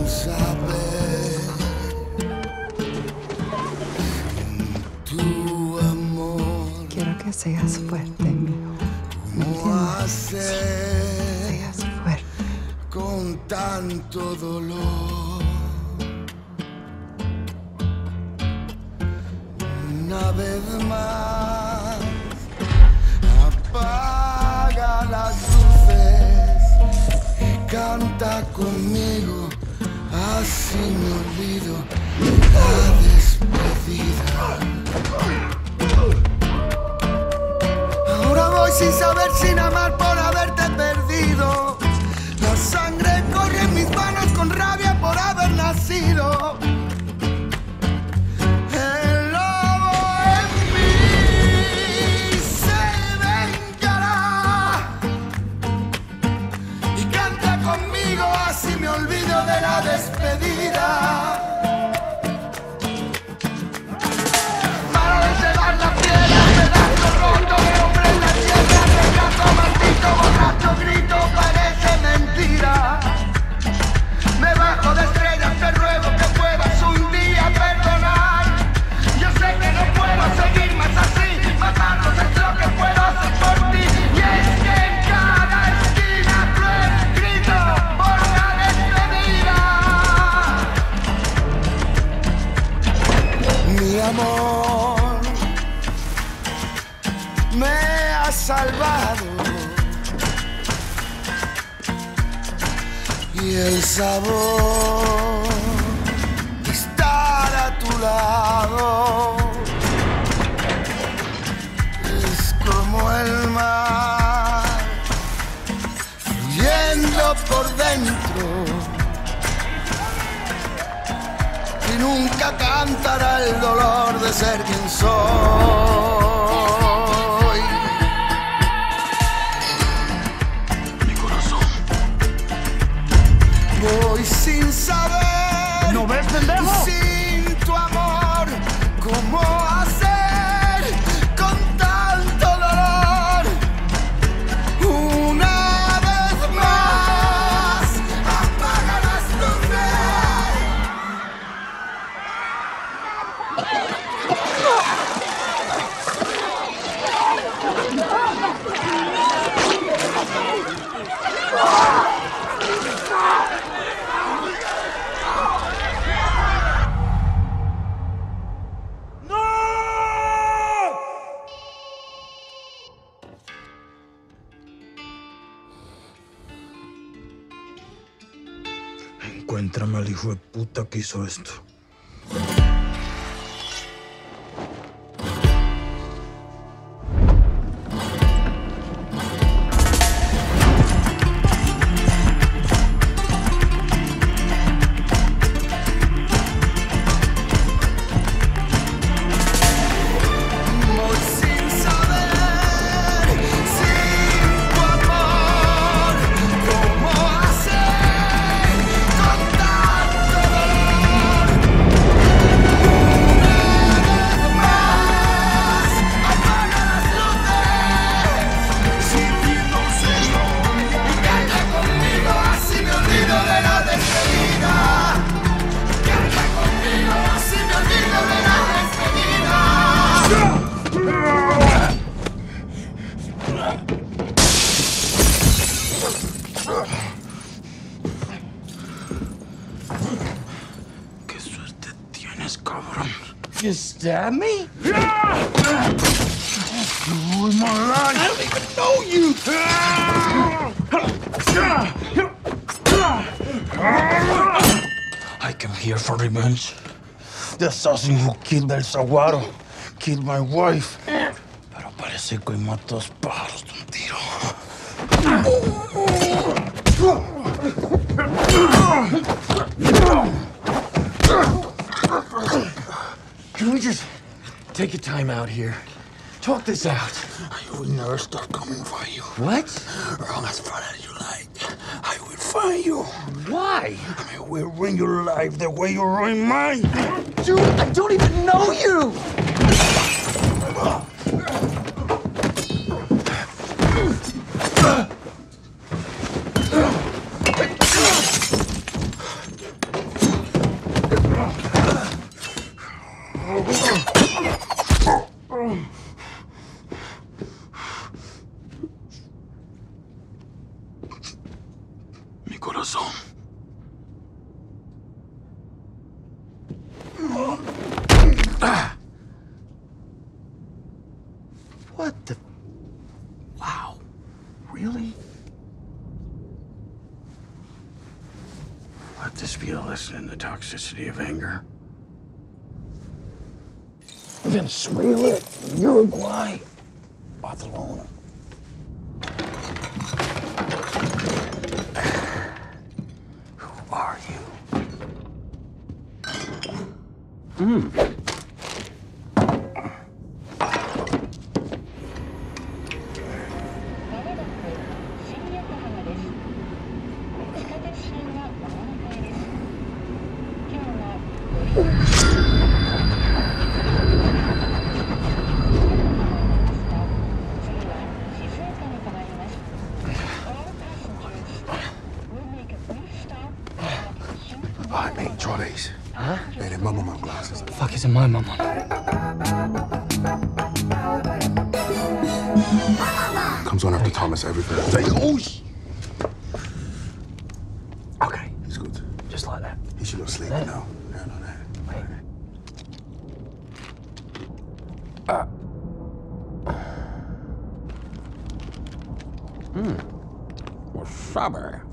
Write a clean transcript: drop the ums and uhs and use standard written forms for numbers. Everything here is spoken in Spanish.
saber tu amor. Quiero que seas fuerte, mijo. ¿Cómo hacer Seas fuerte. con tanto dolor? Una vez más, apaga las luces y canta conmigo, así me olvido de la despedida. Ahora voy sin saber, sin amar por haberte perdido. La sangre corre en mis manos con rabia por haber nacido. Así me olvido de la despedida. Para de llevar la piedra, pedazo roto de hombre en la tierra. Regazo maldito, borracho, grito, parece mentira. Me bajo de estrellas, te ruego que puedas un día perdonar. Yo sé que no puedo seguir más así, matarlos es lo que puedo hacer por ti. Y es que en cada esquina lo he escrito por la despedida. Mi amor me ha salvado y el sabor de estar a tu lado es como el mar fluyendo por dentro y nunca cantará el dolor de ser quien soy. Mi corazón. Voy sin saber. ¿No ves, pendejo? Sin tu amor, ¿cómo hacer con tanto dolor? Una vez más, apaga las Encuéntrame al hijo de puta que hizo esto. Qué suerte tienes, cabrón. You stab me? You ruined my life. I don't even know you! I came here for revenge. The assassin who killed El Saguano killed my wife. Pero parece que hoy mató dos pájaros de un tiro. Can we just take a time out here? Talk this out. I will never stop coming for you. What? Wrong as far as you like. I will find you. Why? I will ruin your life the way you ruined mine. Dude, I don't even know you! this be a lesson in the toxicity of anger? Venezuela, Uruguay, Barcelona. Who are you? I made Trolley's. Huh? Hey, they're mama mom glasses. The fuck is in my mama? Comes on after Thomas everything. Okay, He's good. just like that. He should go sleep There. now. Yeah, no, that. Wait. Wasabi.